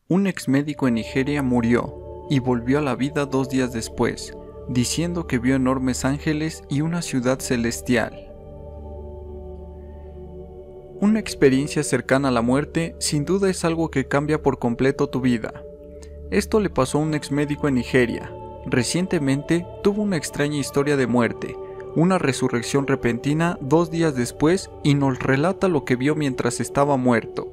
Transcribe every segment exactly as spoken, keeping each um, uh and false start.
Un ex médico en Nigeria murió y volvió a la vida dos días después, diciendo que vio enormes ángeles y una ciudad celestial. Una experiencia cercana a la muerte sin duda es algo que cambia por completo tu vida. Esto le pasó a un ex médico en Nigeria. Recientemente tuvo una extraña historia de muerte, una resurrección repentina dos días después y nos relata lo que vio mientras estaba muerto.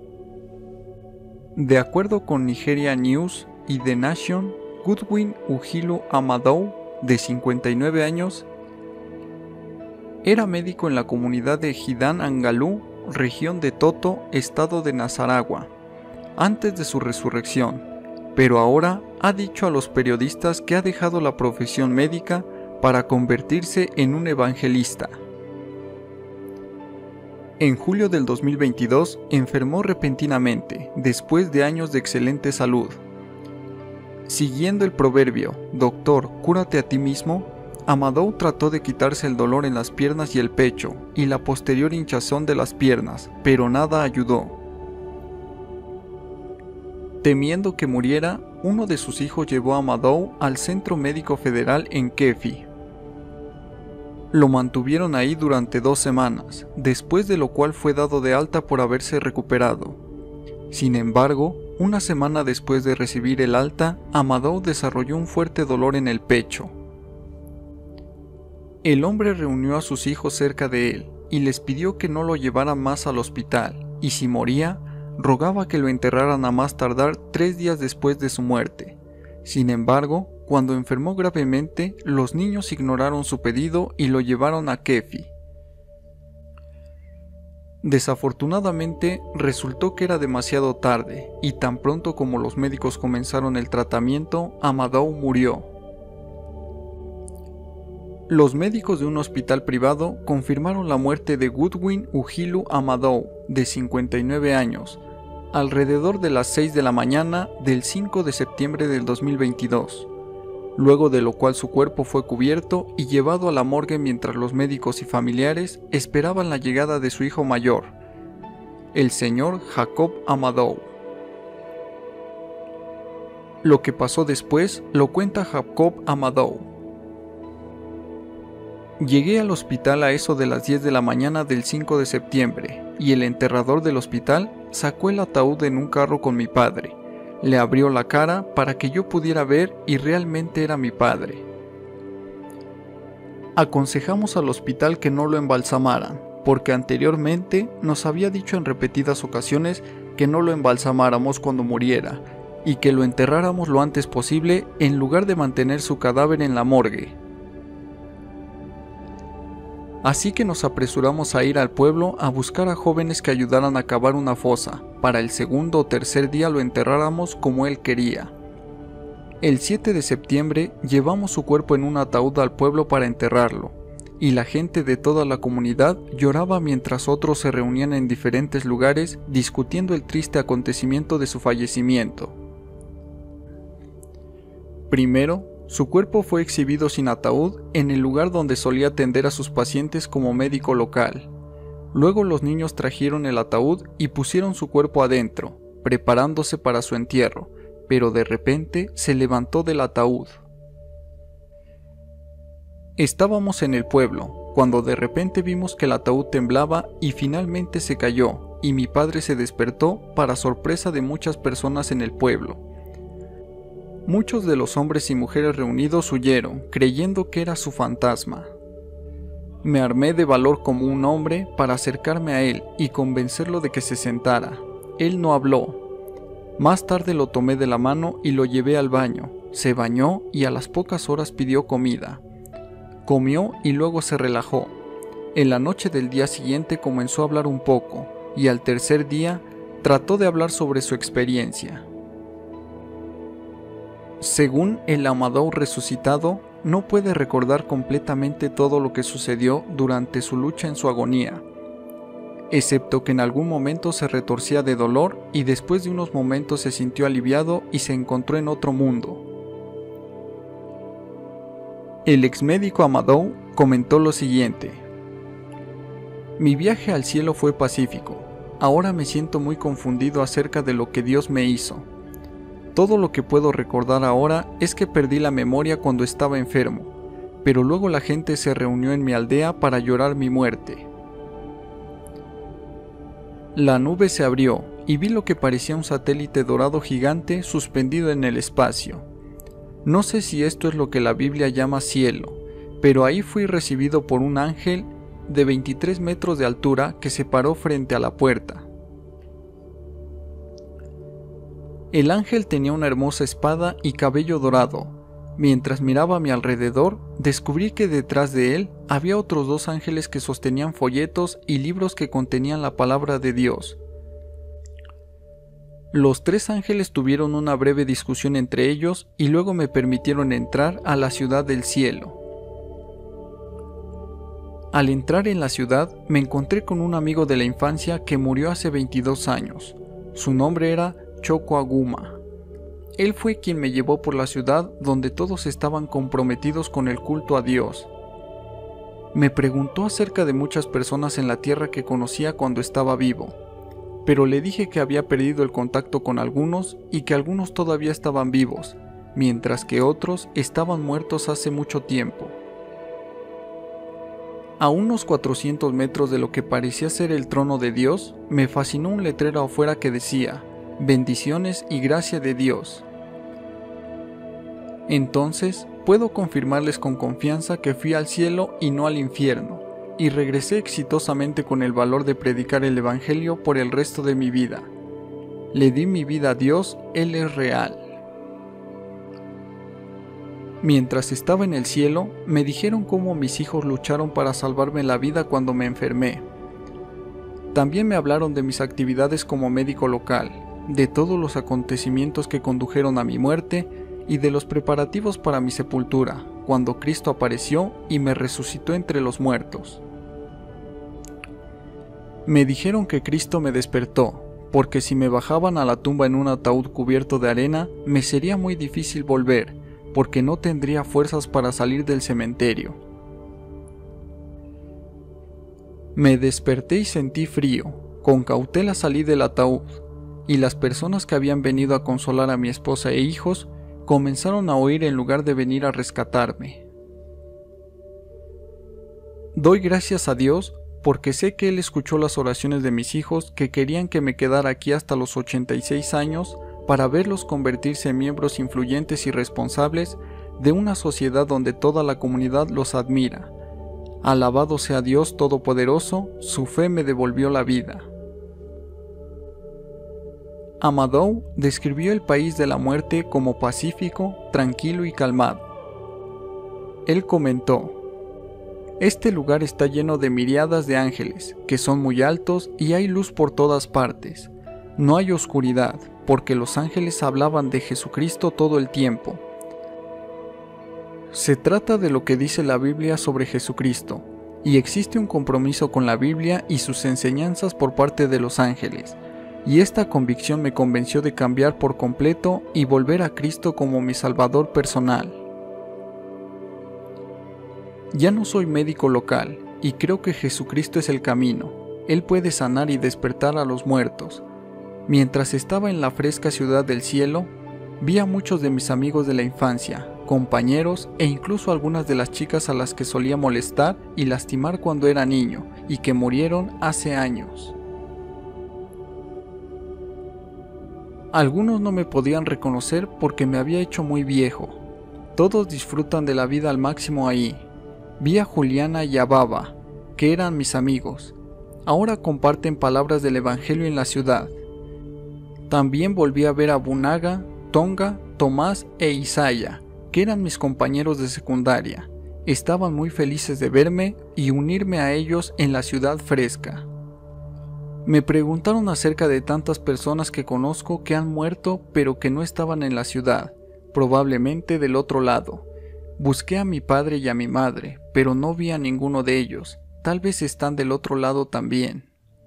De acuerdo con Nigeria News y The Nation, Goodwin Uhilu Amadou, de cincuenta y nueve años, era médico en la comunidad de Hidan Angalu, región de Toto, estado de Nasarawa, antes de su resurrección, pero ahora ha dicho a los periodistas que ha dejado la profesión médica para convertirse en un evangelista. En julio del dos mil veintidós enfermó repentinamente, después de años de excelente salud. Siguiendo el proverbio, doctor, cúrate a ti mismo, Amadou trató de quitarse el dolor en las piernas y el pecho, y la posterior hinchazón de las piernas, pero nada ayudó. Temiendo que muriera, uno de sus hijos llevó a Amadou al Centro Médico Federal en Kefi. Lo mantuvieron ahí durante dos semanas, después de lo cual fue dado de alta por haberse recuperado. Sin embargo, una semana después de recibir el alta, Amadou desarrolló un fuerte dolor en el pecho. El hombre reunió a sus hijos cerca de él y les pidió que no lo llevaran más al hospital, y si moría, rogaba que lo enterraran a más tardar tres días después de su muerte. Sin embargo, cuando enfermó gravemente, los niños ignoraron su pedido y lo llevaron a Kefi. Desafortunadamente, resultó que era demasiado tarde, y tan pronto como los médicos comenzaron el tratamiento, Amadou murió. Los médicos de un hospital privado confirmaron la muerte de Goodwin Uhilu Amadou, de cincuenta y nueve años, alrededor de las seis de la mañana del cinco de septiembre del dos mil veintidós, luego de lo cual su cuerpo fue cubierto y llevado a la morgue mientras los médicos y familiares esperaban la llegada de su hijo mayor, el señor Jacob Amadou. Lo que pasó después lo cuenta Jacob Amadou. Llegué al hospital a eso de las diez de la mañana del cinco de septiembre, y el enterrador del hospital sacó el ataúd en un carro con mi padre. Le abrió la cara para que yo pudiera ver y realmente era mi padre. Aconsejamos al hospital que no lo embalsamaran, porque anteriormente nos había dicho en repetidas ocasiones que no lo embalsamáramos cuando muriera, y que lo enterráramos lo antes posible en lugar de mantener su cadáver en la morgue. Así que nos apresuramos a ir al pueblo a buscar a jóvenes que ayudaran a cavar una fosa, para el segundo o tercer día lo enterráramos como él quería. El siete de septiembre llevamos su cuerpo en un ataúd al pueblo para enterrarlo, y la gente de toda la comunidad lloraba mientras otros se reunían en diferentes lugares discutiendo el triste acontecimiento de su fallecimiento. Primero, su cuerpo fue exhibido sin ataúd en el lugar donde solía atender a sus pacientes como médico local. Luego los niños trajeron el ataúd y pusieron su cuerpo adentro, preparándose para su entierro, pero de repente se levantó del ataúd. Estábamos en el pueblo, cuando de repente vimos que el ataúd temblaba y finalmente se cayó, y mi padre se despertó para sorpresa de muchas personas en el pueblo. Muchos de los hombres y mujeres reunidos huyeron, creyendo que era su fantasma. Me armé de valor como un hombre para acercarme a él y convencerlo de que se sentara. Él no habló. Más tarde lo tomé de la mano y lo llevé al baño. Se bañó y a las pocas horas pidió comida. Comió y luego se relajó. En la noche del día siguiente comenzó a hablar un poco, y al tercer día trató de hablar sobre su experiencia. Según el Amadou resucitado, no puede recordar completamente todo lo que sucedió durante su lucha en su agonía, excepto que en algún momento se retorcía de dolor y después de unos momentos se sintió aliviado y se encontró en otro mundo. El exmédico Amadou comentó lo siguiente: mi viaje al cielo fue pacífico. Ahora me siento muy confundido acerca de lo que Dios me hizo. Todo lo que puedo recordar ahora es que perdí la memoria cuando estaba enfermo, pero luego la gente se reunió en mi aldea para llorar mi muerte. La nube se abrió y vi lo que parecía un satélite dorado gigante suspendido en el espacio. No sé si esto es lo que la Biblia llama cielo, pero ahí fui recibido por un ángel de veintitrés metros de altura que se paró frente a la puerta. El ángel tenía una hermosa espada y cabello dorado. Mientras miraba a mi alrededor, descubrí que detrás de él había otros dos ángeles que sostenían folletos y libros que contenían la palabra de Dios. Los tres ángeles tuvieron una breve discusión entre ellos y luego me permitieron entrar a la ciudad del cielo. Al entrar en la ciudad, me encontré con un amigo de la infancia que murió hace veintidós años. Su nombre era Choco Aguma. Él fue quien me llevó por la ciudad donde todos estaban comprometidos con el culto a Dios. Me preguntó acerca de muchas personas en la tierra que conocía cuando estaba vivo, pero le dije que había perdido el contacto con algunos y que algunos todavía estaban vivos, mientras que otros estaban muertos hace mucho tiempo. A unos cuatrocientos metros de lo que parecía ser el trono de Dios, me fascinó un letrero afuera que decía: bendiciones y gracia de Dios. Entonces, puedo confirmarles con confianza que fui al cielo y no al infierno, y regresé exitosamente con el valor de predicar el Evangelio por el resto de mi vida. Le di mi vida a Dios, Él es real. Mientras estaba en el cielo, me dijeron cómo mis hijos lucharon para salvarme la vida cuando me enfermé. También me hablaron de mis actividades como médico local, de todos los acontecimientos que condujeron a mi muerte y de los preparativos para mi sepultura, cuando Cristo apareció y me resucitó entre los muertos. Me dijeron que Cristo me despertó, porque si me bajaban a la tumba en un ataúd cubierto de arena, me sería muy difícil volver, porque no tendría fuerzas para salir del cementerio. Me desperté y sentí frío. Con cautela salí del ataúd, y las personas que habían venido a consolar a mi esposa e hijos comenzaron a huir en lugar de venir a rescatarme. Doy gracias a Dios porque sé que Él escuchó las oraciones de mis hijos que querían que me quedara aquí hasta los ochenta y seis años para verlos convertirse en miembros influyentes y responsables de una sociedad donde toda la comunidad los admira. Alabado sea Dios Todopoderoso, su fe me devolvió la vida. Amadou describió el país de la muerte como pacífico, tranquilo y calmado. Él comentó: este lugar está lleno de miríadas de ángeles, que son muy altos y hay luz por todas partes. No hay oscuridad, porque los ángeles hablaban de Jesucristo todo el tiempo. Se trata de lo que dice la Biblia sobre Jesucristo, y existe un compromiso con la Biblia y sus enseñanzas por parte de los ángeles, y esta convicción me convenció de cambiar por completo y volver a Cristo como mi Salvador personal. Ya no soy médico local, y creo que Jesucristo es el camino. Él puede sanar y despertar a los muertos. Mientras estaba en la fresca ciudad del cielo, vi a muchos de mis amigos de la infancia, compañeros e incluso algunas de las chicas a las que solía molestar y lastimar cuando era niño, y que murieron hace años. Algunos no me podían reconocer porque me había hecho muy viejo. Todos disfrutan de la vida al máximo ahí. Vi a Juliana y a Baba, que eran mis amigos. Ahora comparten palabras del Evangelio en la ciudad. También volví a ver a Bunaga, Tonga, Tomás e Isaya, que eran mis compañeros de secundaria. Estaban muy felices de verme y unirme a ellos en la ciudad fresca. Me preguntaron acerca de tantas personas que conozco que han muerto pero que no estaban en la ciudad, probablemente del otro lado. Busqué a mi padre y a mi madre, pero no vi a ninguno de ellos. Tal vez están del otro lado también.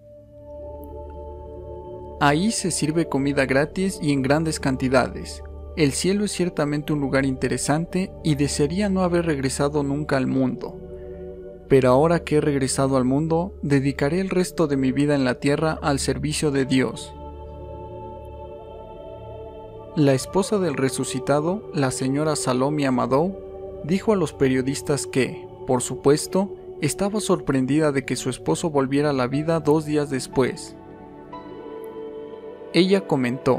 Ahí se sirve comida gratis y en grandes cantidades. El cielo es ciertamente un lugar interesante y desearía no haber regresado nunca al mundo. Pero ahora que he regresado al mundo, dedicaré el resto de mi vida en la tierra al servicio de Dios. La esposa del resucitado, la señora Salome Amadou, dijo a los periodistas que, por supuesto, estaba sorprendida de que su esposo volviera a la vida dos días después. Ella comentó: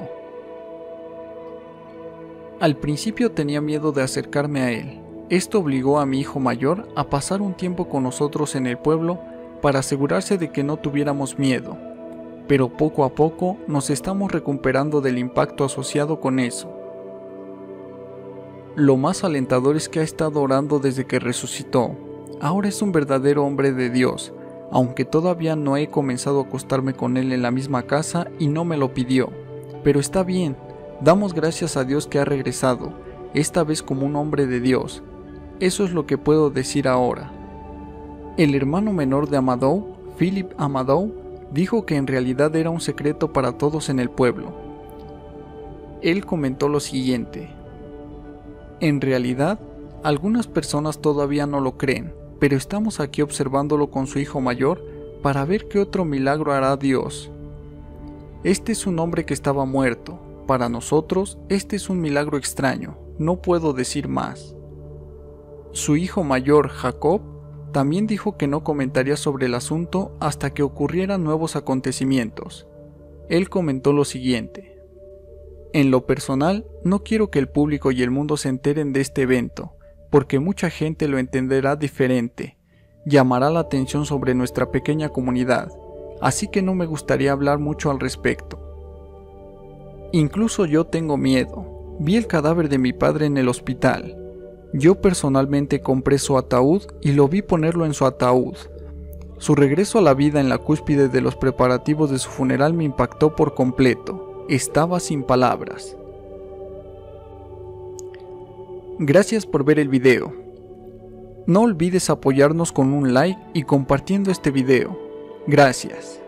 al principio tenía miedo de acercarme a él. Esto obligó a mi hijo mayor a pasar un tiempo con nosotros en el pueblo para asegurarse de que no tuviéramos miedo, pero poco a poco nos estamos recuperando del impacto asociado con eso. Lo más alentador es que ha estado orando desde que resucitó. Ahora es un verdadero hombre de Dios, aunque todavía no he comenzado a acostarme con él en la misma casa y no me lo pidió. Pero está bien, damos gracias a Dios que ha regresado, esta vez como un hombre de Dios. Eso es lo que puedo decir ahora. El hermano menor de Amadou, Philip Amadou, dijo que en realidad era un secreto para todos en el pueblo. Él comentó lo siguiente: en realidad, algunas personas todavía no lo creen, pero estamos aquí observándolo con su hijo mayor para ver qué otro milagro hará Dios. Este es un hombre que estaba muerto. Para nosotros, este es un milagro extraño, no puedo decir más. Su hijo mayor, Jacob, también dijo que no comentaría sobre el asunto hasta que ocurrieran nuevos acontecimientos. Él comentó lo siguiente: en lo personal, no quiero que el público y el mundo se enteren de este evento, porque mucha gente lo entenderá diferente, llamará la atención sobre nuestra pequeña comunidad, así que no me gustaría hablar mucho al respecto. Incluso yo tengo miedo. Vi el cadáver de mi padre en el hospital. Yo personalmente compré su ataúd y lo vi ponerlo en su ataúd. Su regreso a la vida en la cúspide de los preparativos de su funeral me impactó por completo. Estaba sin palabras. Gracias por ver el video. No olvides apoyarnos con un like y compartiendo este video. Gracias.